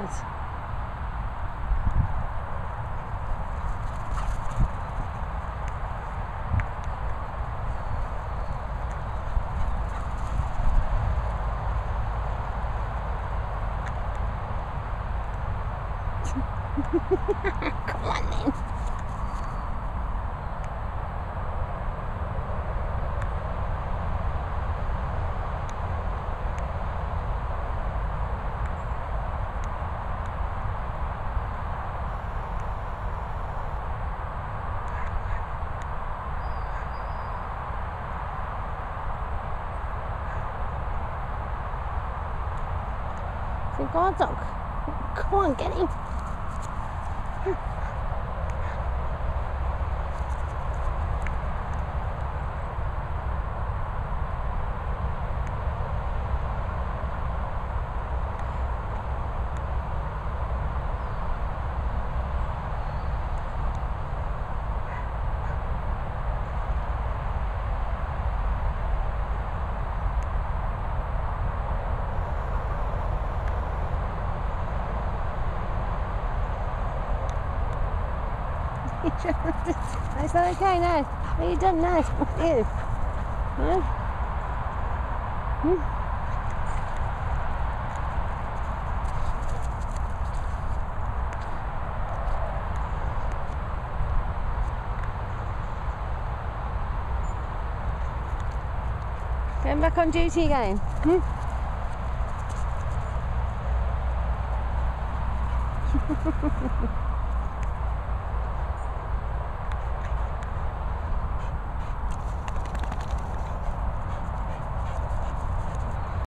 that? Come on then. It's a guard dog. Come on, get him. Is that okay now? Are you done now? You? Yeah? Going back on duty again? Hmm?